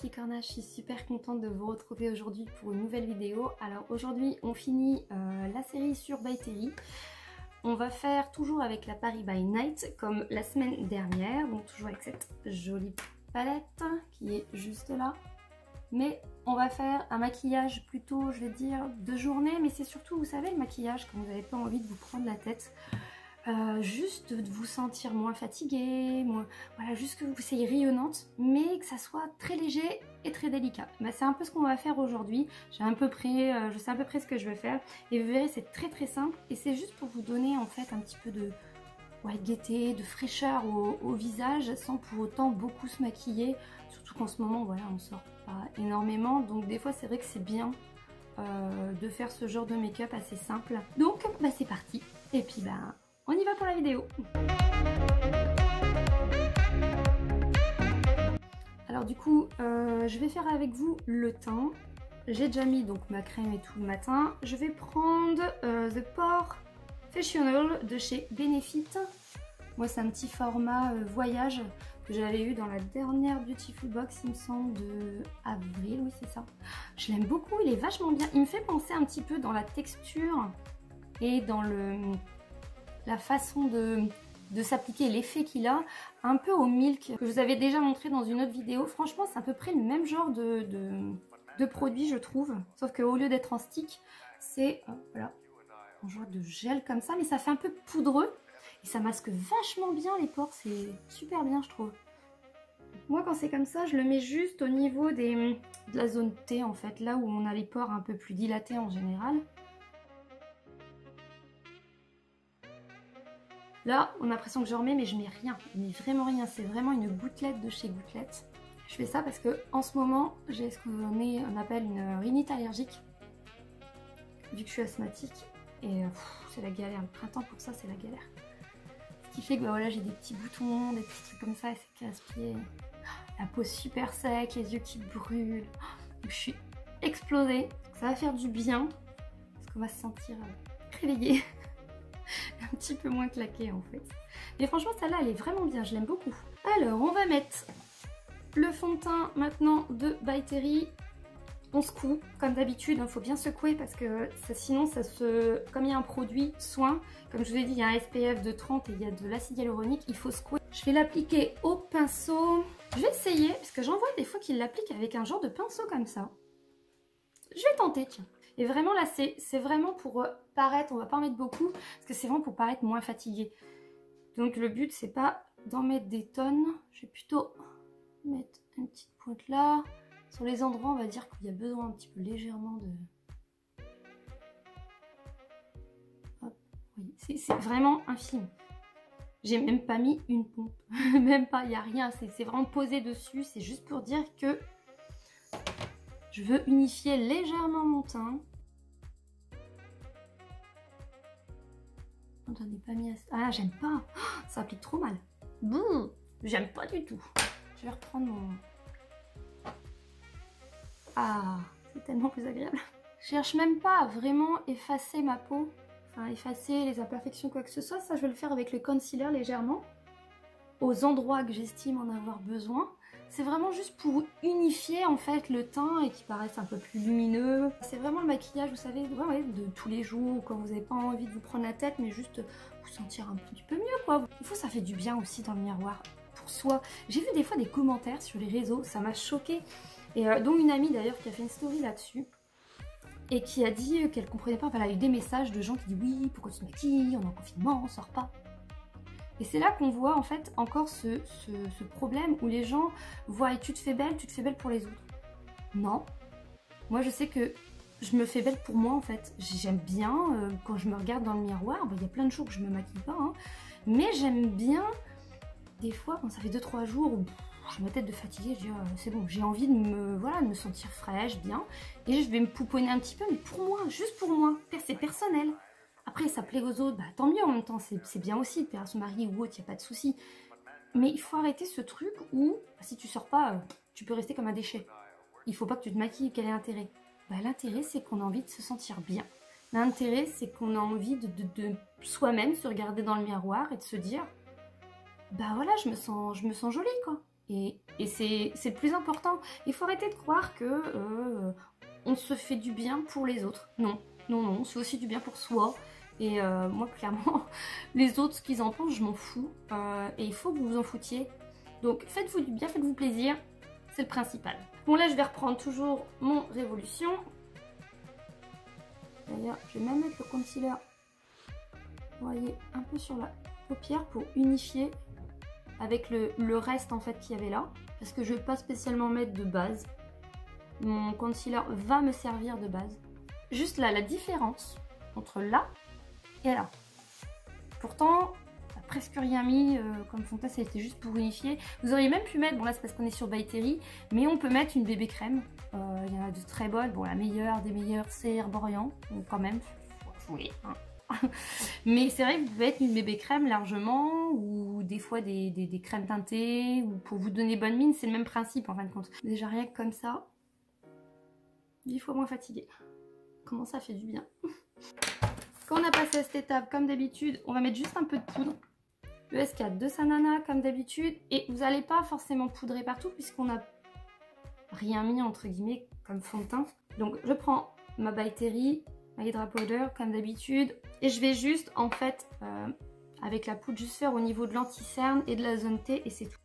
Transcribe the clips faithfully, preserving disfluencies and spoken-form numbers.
Licorna, je suis super contente de vous retrouver aujourd'hui pour une nouvelle vidéo. Alors aujourd'hui on finit euh, la série sur By Terry. On va faire toujours avec la Paris by Night comme la semaine dernière, donc toujours avec cette jolie palette qui est juste là. Mais on va faire un maquillage plutôt, je vais dire, de journée, mais c'est surtout, vous savez, le maquillage quand vous n'avez pas envie de vous prendre la tête. Euh, juste de vous sentir moins fatiguée, moins, voilà, juste que vous soyez rayonnante, mais que ça soit très léger et très délicat. Bah, c'est un peu ce qu'on va faire aujourd'hui. J'ai un peu près, euh, je sais à peu près ce que je vais faire, et vous verrez, c'est très très simple, et c'est juste pour vous donner en fait un petit peu de, ouais, de gaieté, de fraîcheur au, au visage, sans pour autant beaucoup se maquiller, surtout qu'en ce moment, voilà, on sort pas énormément, donc des fois c'est vrai que c'est bien euh, de faire ce genre de make-up assez simple. Donc, bah, c'est parti, et puis bah on y va pour la vidéo. Alors du coup, euh, je vais faire avec vous le teint. J'ai déjà mis donc ma crème et tout le matin. Je vais prendre euh, The Pore Professional de chez Benefit. Moi c'est un petit format euh, voyage que j'avais eu dans la dernière Beautiful Box, il me semble, de avril, oui c'est ça. Je l'aime beaucoup, il est vachement bien. Il me fait penser un petit peu dans la texture et dans le... la façon de, de s'appliquer, l'effet qu'il a, un peu au Milk, que je vous avais déjà montré dans une autre vidéo. Franchement, c'est à peu près le même genre de, de, de produit, je trouve. Sauf qu'au lieu d'être en stick, c'est euh, voilà, un genre de gel comme ça, mais ça fait un peu poudreux. Et ça masque vachement bien les pores, c'est super bien, je trouve. Moi, quand c'est comme ça, je le mets juste au niveau des, de la zone T, en fait, là où on a les pores un peu plus dilatés en général. Là, on a l'impression que je remets, mais je mets rien. Je mets vraiment rien. C'est vraiment une gouttelette de chez Gouttelette. Je fais ça parce que en ce moment, j'ai ce qu'on appelle une rhinite allergique. Vu que je suis asthmatique. Et c'est la galère. Le printemps, pour ça, c'est la galère. Ce qui fait que bah, voilà, j'ai des petits boutons, des petits trucs comme ça. Et c'est casse-pied. La peau super sec, les yeux qui brûlent. Donc, je suis explosée. Ça va faire du bien. Parce qu'on va se sentir réveillé. Un petit peu moins claqué en fait. Mais franchement celle-là elle est vraiment bien, je l'aime beaucoup. Alors on va mettre le fond de teint maintenant de By Terry. On secoue comme d'habitude, il faut bien secouer parce que ça, sinon ça se... Comme il y a un produit soin, comme je vous ai dit il y a un S P F de trente et il y a de l'acide hyaluronique, il faut secouer. Je vais l'appliquer au pinceau. Je vais essayer parce que j'en vois des fois qu'ils l'appliquent avec un genre de pinceau comme ça. Je vais tenter tiens. Et vraiment là c'est vraiment pour paraître, on va pas en mettre beaucoup, parce que c'est vraiment pour paraître moins fatigué. Donc le but c'est pas d'en mettre des tonnes, je vais plutôt mettre une petite pointe là. Sur les endroits on va dire qu'il y a besoin un petit peu légèrement de... Hop, oui, c'est vraiment infime. J'ai même pas mis une pompe, même pas, il n'y a rien, c'est vraiment posé dessus, c'est juste pour dire que je veux unifier légèrement mon teint. J'en ai pas mis assez. Ah, j'aime pas. Oh, ça applique trop mal. Bouh, j'aime pas du tout. Je vais reprendre mon... Ah, c'est tellement plus agréable. Je cherche même pas à vraiment effacer ma peau. Enfin, effacer les imperfections, quoi que ce soit. Ça, je vais le faire avec le concealer légèrement. Aux endroits que j'estime en avoir besoin. C'est vraiment juste pour unifier en fait le teint et qu'il paraisse un peu plus lumineux. C'est vraiment le maquillage, vous savez, ouais, de tous les jours, quand vous n'avez pas envie de vous prendre la tête, mais juste vous sentir un petit peu mieux quoi. Il faut, ça fait du bien aussi dans le miroir pour soi. J'ai vu des fois des commentaires sur les réseaux, ça m'a choquée. Et euh, dont une amie d'ailleurs qui a fait une story là-dessus. Et qui a dit qu'elle comprenait pas, enfin, elle a eu des messages de gens qui disent oui, pourquoi tu te maquilles, on est en confinement, on sort pas. Et c'est là qu'on voit en fait encore ce, ce, ce problème où les gens voient tu te fais belle, tu te fais belle pour les autres. Non. Moi je sais que je me fais belle pour moi en fait. J'aime bien euh, quand je me regarde dans le miroir, il bah, y a plein de jours que je me maquille pas, hein, mais j'aime bien des fois quand ça fait deux trois jours où j'ai ma tête de fatiguée, je dis oh, c'est bon, j'ai envie de me, voilà, de me sentir fraîche, bien. Et je vais me pouponner un petit peu, mais pour moi, juste pour moi, c'est personnel. Après, ça plaît aux autres, bah tant mieux en même temps, c'est bien aussi de plaire à son mari ou autre, il n'y a pas de souci. Mais il faut arrêter ce truc où, bah, si tu sors pas, euh, tu peux rester comme un déchet. Il faut pas que tu te maquilles, quel est l'intérêt? Bah, l'intérêt, c'est qu'on a envie de se sentir bien. L'intérêt, c'est qu'on a envie de, de, de soi-même se regarder dans le miroir et de se dire, bah voilà, je me sens, je me sens jolie, quoi. Et, et c'est le plus important. Il faut arrêter de croire que euh, on se fait du bien pour les autres. Non, non, non, c'est aussi du bien pour soi. Et euh, moi, clairement, les autres, ce qu'ils en pensent, je m'en fous. Euh, et il faut que vous vous en foutiez. Donc, faites-vous du bien, faites-vous plaisir. C'est le principal. Bon, là, je vais reprendre toujours mon Révolution. D'ailleurs, je vais même mettre le concealer, vous voyez, un peu sur la paupière pour unifier avec le, le reste en fait qu'il y avait là. Parce que je ne vais pas spécialement mettre de base. Mon concealer va me servir de base. Juste là, la différence entre là et là. Pourtant, on n'a presque rien mis euh, comme fond de teint, ça a été juste pour unifier. Vous auriez même pu mettre, bon là c'est parce qu'on est sur By Terry, mais on peut mettre une bébé crème. Il euh, y en a de très bonnes. Bon, la meilleure des meilleures, c'est Herborian. Donc quand même, faut jouer. Hein. Mais c'est vrai que vous pouvez mettre une bébé crème largement, ou des fois des, des, des crèmes teintées, ou pour vous donner bonne mine, c'est le même principe en fin de compte. Déjà rien que comme ça, dix fois moins fatiguée. Comment ça fait du bien. Quand on a passé à cette étape, comme d'habitude, on va mettre juste un peu de poudre. Le S quatre de Sanana, comme d'habitude. Et vous n'allez pas forcément poudrer partout, puisqu'on n'a rien mis, entre guillemets, comme fond de teint. Donc, je prends ma By Terry, ma Hydra Powder, comme d'habitude. Et je vais juste, en fait, euh, avec la poudre, juste faire au niveau de l'anti-cerne et de la zone T, et c'est tout.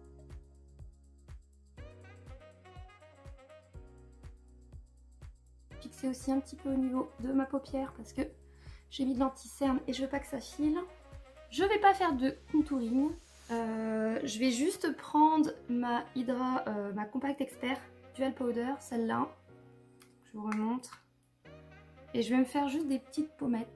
Fixer aussi un petit peu au niveau de ma paupière, parce que j'ai mis de l'anti-cerne et je veux pas que ça file. Je vais pas faire de contouring. Euh, je vais juste prendre ma Hydra, euh, ma Compact Expert Dual Powder, celle-là. Je vous remontre. Et je vais me faire juste des petites pommettes.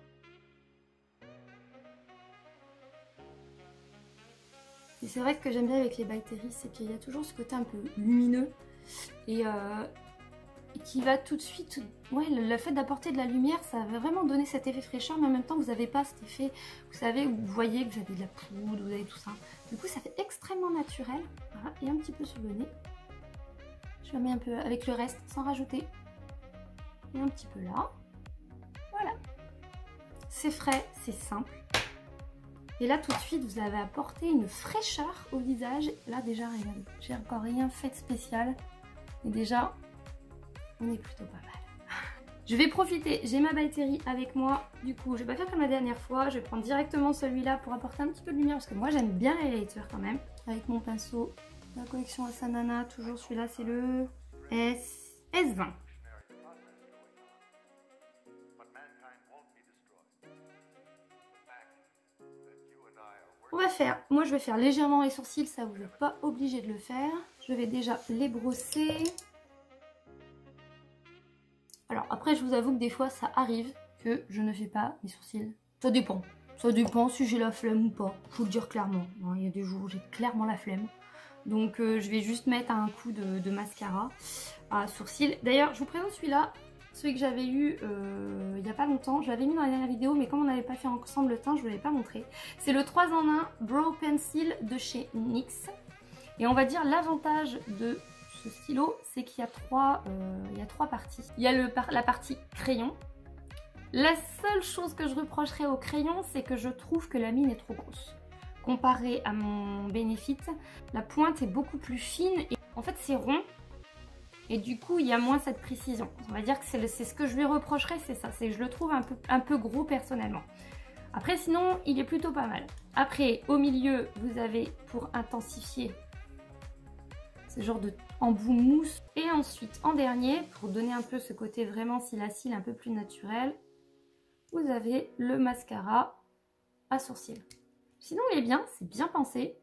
Et c'est vrai que ce que j'aime bien avec les By Terry, c'est qu'il y a toujours ce côté un peu lumineux. Et... Euh, qui va tout de suite, ouais, le, le fait d'apporter de la lumière, ça va vraiment donner cet effet fraîcheur, mais en même temps vous n'avez pas cet effet, vous savez, où vous voyez que vous avez de la poudre, vous avez tout ça. Du coup ça fait extrêmement naturel, voilà, et un petit peu sur le nez. Je la mets un peu avec le reste, sans rajouter. Et un petit peu là. Voilà. C'est frais, c'est simple. Et là tout de suite vous avez apporté une fraîcheur au visage. Là déjà, regardez, j'ai encore rien fait de spécial. Et déjà... on est plutôt pas mal. Je vais profiter, j'ai ma By Terry avec moi. Du coup, je vais pas faire comme la dernière fois. Je vais prendre directement celui-là pour apporter un petit peu de lumière. Parce que moi, j'aime bien les highlighters quand même. Avec mon pinceau de la collection Sanana. Toujours celui-là, c'est le S... S vingt. On va faire, moi je vais faire légèrement les sourcils. Ça, vous n'êtes pas obligé de le faire. Je vais déjà les brosser. Alors après, je vous avoue que des fois, ça arrive que je ne fais pas mes sourcils. Ça dépend. Ça dépend si j'ai la flemme ou pas. Faut le dire clairement. Il y a des jours où j'ai clairement la flemme. Donc euh, je vais juste mettre un coup de, de mascara à sourcils. D'ailleurs, je vous présente celui-là. Celui que j'avais eu euh, il n'y a pas longtemps. Je l'avais mis dans la dernière vidéo, mais comme on n'avait pas fait ensemble le teint, je ne vous l'ai pas montré. C'est le trois en un Brow Pencil de chez NYX. Et on va dire l'avantage de... ce stylo, c'est qu'il y a trois, euh, il y a trois parties. Il y a le, la partie crayon. La seule chose que je reprocherais au crayon, c'est que je trouve que la mine est trop grosse. Comparé à mon Benefit, la pointe est beaucoup plus fine. Et en fait, c'est rond. Et du coup, il y a moins cette précision. On va dire que c'est ce que je lui reprocherais, c'est ça. C'est que je le trouve un peu, un peu gros personnellement. Après, sinon, il est plutôt pas mal. Après, au milieu, vous avez pour intensifier ce genre de embout mousse. Et ensuite, en dernier, pour donner un peu ce côté vraiment cils à cils un peu plus naturel, vous avez le mascara à sourcils. Sinon, il est bien, c'est bien pensé.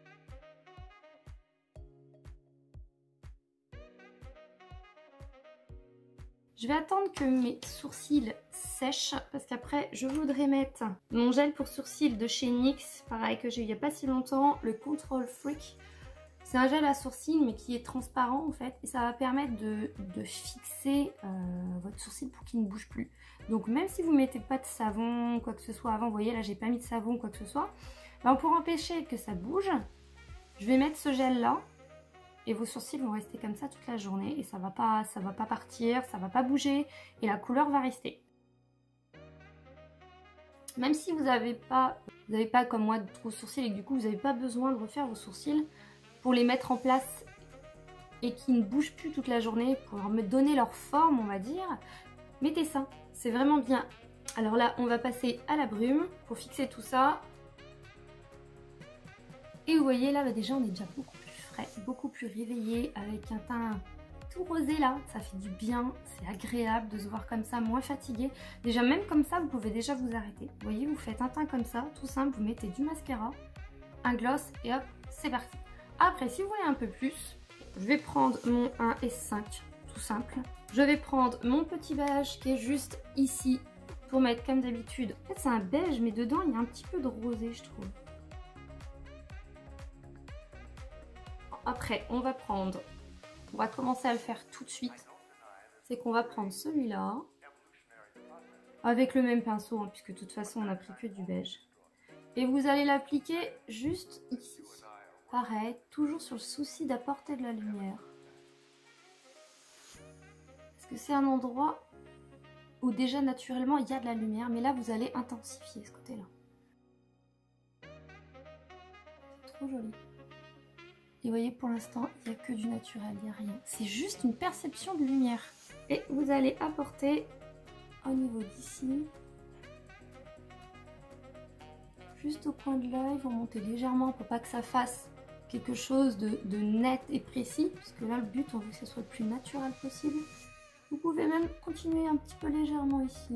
Je vais attendre que mes sourcils sèchent parce qu'après, je voudrais mettre mon gel pour sourcils de chez NYX, pareil que j'ai eu il n'y a pas si longtemps, le Control Freak. C'est un gel à sourcils mais qui est transparent en fait et ça va permettre de, de fixer euh, votre sourcil pour qu'il ne bouge plus. Donc même si vous ne mettez pas de savon quoi que ce soit avant, vous voyez là j'ai pas mis de savon quoi que ce soit, ben, pour empêcher que ça bouge, je vais mettre ce gel là et vos sourcils vont rester comme ça toute la journée et ça va pas, ça va pas partir, ça va pas bouger et la couleur va rester. Même si vous n'avez pas, vous n'avez pas comme moi de gros sourcils et que du coup vous n'avez pas besoin de refaire vos sourcils, pour les mettre en place et qui ne bougent plus toute la journée, pour me donner leur forme, on va dire, mettez ça, c'est vraiment bien. Alors là, on va passer à la brume pour fixer tout ça. Et vous voyez là, bah déjà on est déjà beaucoup plus frais, beaucoup plus réveillé, avec un teint tout rosé là, ça fait du bien, c'est agréable de se voir comme ça, moins fatigué. Déjà même comme ça, vous pouvez déjà vous arrêter. Vous voyez, vous faites un teint comme ça, tout simple, vous mettez du mascara, un gloss et hop, c'est parti. Après, si vous voulez un peu plus, je vais prendre mon un S cinq, tout simple. Je vais prendre mon petit beige qui est juste ici, pour mettre comme d'habitude. En fait, c'est un beige, mais dedans, il y a un petit peu de rosé, je trouve. Après, on va prendre... On va commencer à le faire tout de suite. C'est qu'on va prendre celui-là. Avec le même pinceau, hein, puisque de toute façon, on n'a pris que du beige. Et vous allez l'appliquer juste ici. Pareil, toujours sur le souci d'apporter de la lumière. Parce que c'est un endroit où déjà naturellement il y a de la lumière, mais là vous allez intensifier ce côté-là. C'est trop joli. Et vous voyez, pour l'instant, il n'y a que du naturel, il n'y a rien. C'est juste une perception de lumière. Et vous allez apporter au niveau d'ici, juste au coin de l'œil, vous montez légèrement pour pas que ça fasse quelque chose de, de net et précis, puisque là le but, on veut que ce soit le plus naturel possible. Vous pouvez même continuer un petit peu légèrement ici.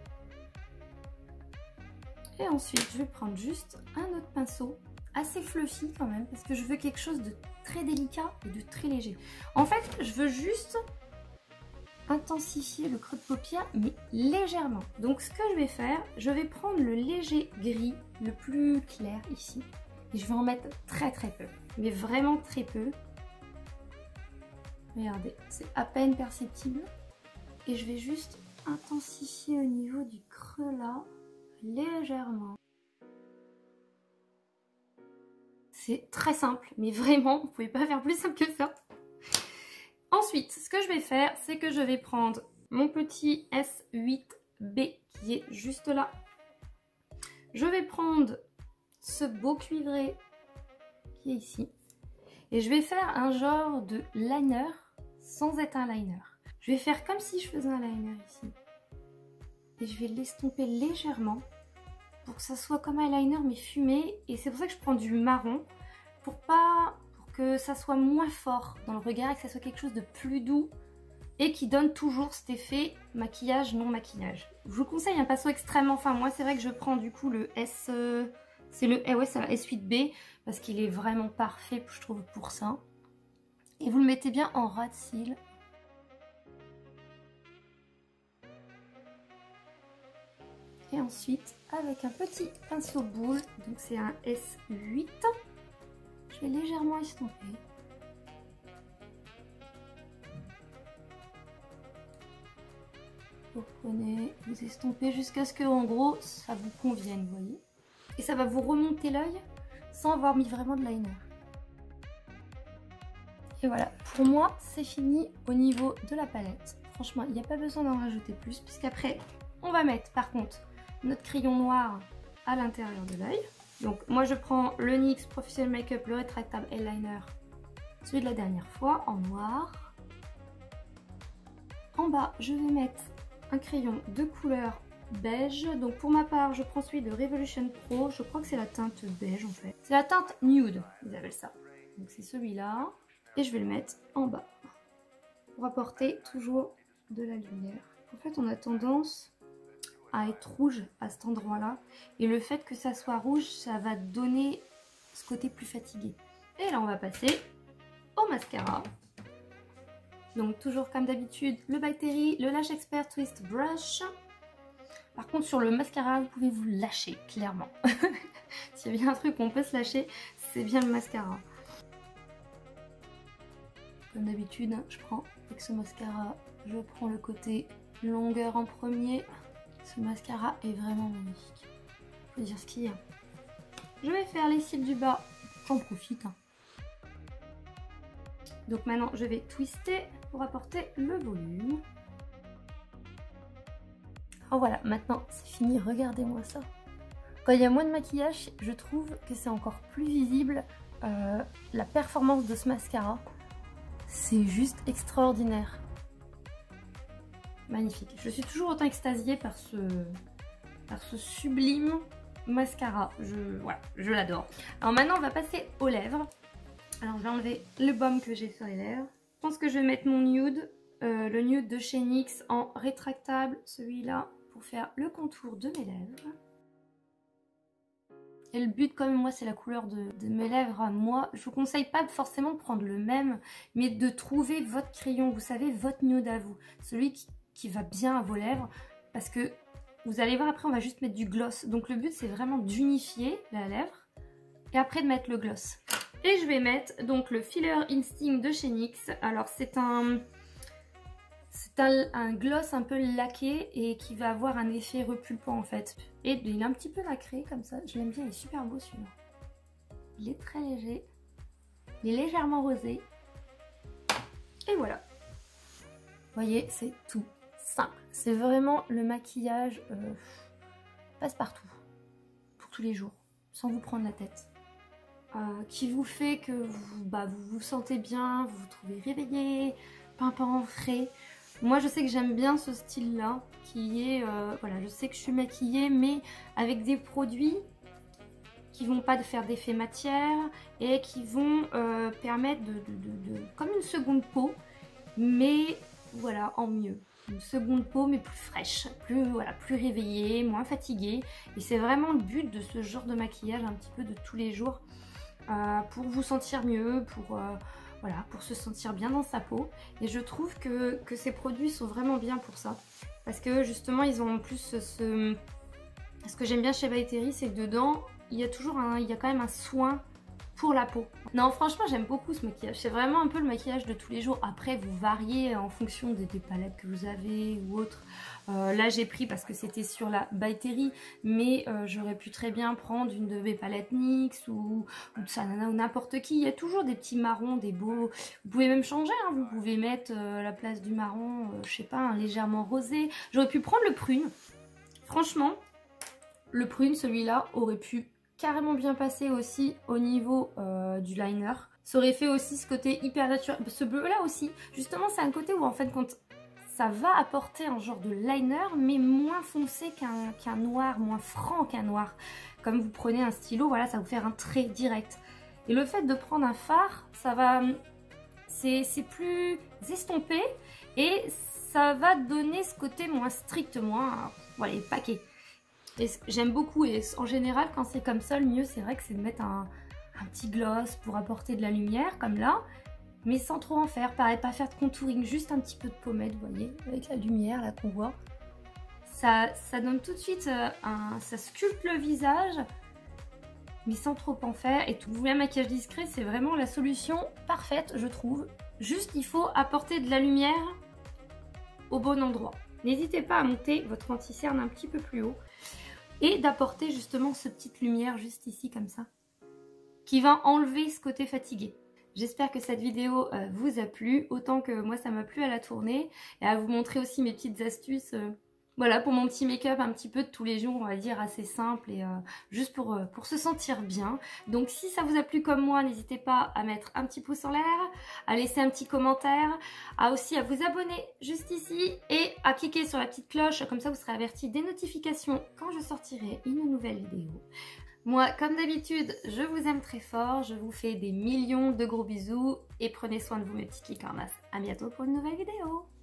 Et ensuite, je vais prendre juste un autre pinceau, assez fluffy quand même, parce que je veux quelque chose de très délicat et de très léger. En fait, je veux juste intensifier le creux de paupière, mais légèrement. Donc ce que je vais faire, je vais prendre le léger gris, le plus clair ici, et je vais en mettre très très peu, mais vraiment très peu. Regardez, c'est à peine perceptible. Et je vais juste intensifier au niveau du creux là, légèrement. C'est très simple, mais vraiment, vous pouvez pas faire plus simple que ça. Ensuite, ce que je vais faire, c'est que je vais prendre mon petit S huit B qui est juste là. Je vais prendre ce beau cuivré qui est ici. Et je vais faire un genre de liner sans être un liner. Je vais faire comme si je faisais un liner ici. Et je vais l'estomper légèrement pour que ça soit comme un liner mais fumé. Et c'est pour ça que je prends du marron pour pas... que ça soit moins fort dans le regard et que ça soit quelque chose de plus doux et qui donne toujours cet effet maquillage non maquillage. Je vous conseille un pinceau extrêmement fin. Moi c'est vrai que je prends du coup le S, euh, c'est le eh ouais, c'est S huit B parce qu'il est vraiment parfait je trouve pour ça. Et vous le mettez bien en ras de cils. Et ensuite avec un petit pinceau boule, donc c'est un S huit. Je vais légèrement estomper. Vous prenez, vous estompez jusqu'à ce que, en gros, ça vous convienne, vous voyez. Et ça va vous remonter l'œil sans avoir mis vraiment de liner. Et voilà, pour moi, c'est fini au niveau de la palette. Franchement, il n'y a pas besoin d'en rajouter plus, puisqu'après, on va mettre, par contre, notre crayon noir à l'intérieur de l'œil. Donc moi je prends le N Y X Professional Makeup, le rétractable eyeliner, celui de la dernière fois, en noir. En bas, je vais mettre un crayon de couleur beige. Donc pour ma part, je prends celui de Revolution Pro. Je crois que c'est la teinte beige en fait. C'est la teinte nude, ils appellent ça. Donc c'est celui-là. Et je vais le mettre en bas pour apporter toujours de la lumière. En fait, on a tendance à être rouge à cet endroit là et le fait que ça soit rouge ça va donner ce côté plus fatigué. Et là on va passer au mascara. Donc toujours comme d'habitude le By Terry, le Lash Expert Twist Brush. Par contre sur le mascara vous pouvez vous lâcher clairement. S'il y a bien un truc où on peut se lâcher, c'est bien le mascara. Comme d'habitude je prends avec ce mascara, je prends le côté longueur en premier. Ce mascara est vraiment magnifique. Faut dire ce qu'il y a. Je vais faire les cils du bas. J'en profite. Hein. Donc maintenant, je vais twister pour apporter le volume. Oh voilà, maintenant c'est fini. Regardez-moi ça. Quand il y a moins de maquillage, je trouve que c'est encore plus visible euh, la performance de ce mascara, c'est juste extraordinaire. Magnifique. Je suis toujours autant extasiée par ce, par ce sublime mascara. Je, voilà, je l'adore. Alors maintenant, on va passer aux lèvres. Alors, je vais enlever le baume que j'ai sur les lèvres. Je pense que je vais mettre mon nude, euh, le nude de chez N Y X en rétractable, celui-là, pour faire le contour de mes lèvres. Et le but, comme moi, c'est la couleur de, de mes lèvres à moi. Je vous conseille pas forcément de prendre le même, mais de trouver votre crayon, vous savez, votre nude à vous. Celui qui, qui va bien à vos lèvres, parce que vous allez voir, après, on va juste mettre du gloss. Donc, le but, c'est vraiment d'unifier la lèvre et après de mettre le gloss. Et je vais mettre donc le Filler Instinct de chez N Y X. Alors, c'est un... C'est un, un gloss un peu laqué et qui va avoir un effet repulpant en fait. Et il est un petit peu nacré comme ça. Je l'aime bien, il est super beau celui-là. Il est très léger. Il est légèrement rosé. Et voilà. Vous voyez, c'est tout simple. C'est vraiment le maquillage euh, passe-partout. Pour tous les jours. Sans vous prendre la tête. Euh, qui vous fait que vous, bah, vous vous sentez bien, vous vous trouvez réveillé, pimpant, frais. Moi je sais que j'aime bien ce style là qui est, euh, voilà, je sais que je suis maquillée mais avec des produits qui vont pas faire d'effet matière et qui vont euh, permettre de, de, de, de, comme une seconde peau, mais voilà, en mieux. Une seconde peau mais plus fraîche, plus, voilà, plus réveillée, moins fatiguée. Et c'est vraiment le but de ce genre de maquillage un petit peu de tous les jours euh, pour vous sentir mieux, pour... Euh, Voilà, pour se sentir bien dans sa peau. Et je trouve que, que ces produits sont vraiment bien pour ça. Parce que justement, ils ont en plus ce... ce, ce que j'aime bien chez By Terry, c'est que dedans, il y a toujours un... Il y a quand même un soin pour la peau. Non, franchement, j'aime beaucoup ce maquillage. C'est vraiment un peu le maquillage de tous les jours. Après, vous variez en fonction des, des palettes que vous avez ou autres. Euh, là, j'ai pris parce que c'était sur la By Terry, mais euh, j'aurais pu très bien prendre une de mes palettes N Y X ou, ou de Sanana ou n'importe qui. Il y a toujours des petits marrons, des beaux... Vous pouvez même changer, hein. Vous pouvez mettre euh, la place du marron, euh, je sais pas, un légèrement rosé. J'aurais pu prendre le prune. Franchement, le prune, celui-là, aurait pu carrément bien passer aussi au niveau euh, du liner. Ça aurait fait aussi ce côté hyper naturel. Ce bleu là aussi, justement c'est un côté où en fait quand ça va apporter un genre de liner mais moins foncé qu'un qu'un noir, moins franc qu'un noir. Comme vous prenez un stylo, voilà, ça va vous faire un trait direct. Et le fait de prendre un fard, ça va... C'est plus estompé et ça va donner ce côté moins strict, moins... Voilà, les paquets. Et j'aime beaucoup et en général quand c'est comme ça le mieux c'est vrai que c'est de mettre un, un petit gloss pour apporter de la lumière comme là, mais sans trop en faire, pareil, pas faire de contouring, juste un petit peu de pommade, vous voyez, avec la lumière là qu'on voit. Ça, ça donne tout de suite euh, un... ça sculpte le visage mais sans trop en faire. Et tout, vous voulez un maquillage discret, c'est vraiment la solution parfaite je trouve. Juste il faut apporter de la lumière au bon endroit. N'hésitez pas à monter votre anti-cerne un petit peu plus haut. Et d'apporter justement cette petite lumière juste ici comme ça, qui va enlever ce côté fatigué. J'espère que cette vidéo euh, vous a plu, autant que moi ça m'a plu à la tourner, et à vous montrer aussi mes petites astuces, euh, voilà, pour mon petit make-up un petit peu de tous les jours, on va dire assez simple, et euh, juste pour, euh, pour se sentir bien. Donc si ça vous a plu comme moi, n'hésitez pas à mettre un petit pouce en l'air, à laisser un petit commentaire, à aussi à vous abonner juste ici, et à cliquer sur la petite cloche, comme ça vous serez averti des notifications quand je sortirai une nouvelle vidéo. Moi, comme d'habitude, je vous aime très fort, je vous fais des millions de gros bisous, et prenez soin de vous mes petites licornas. À bientôt pour une nouvelle vidéo.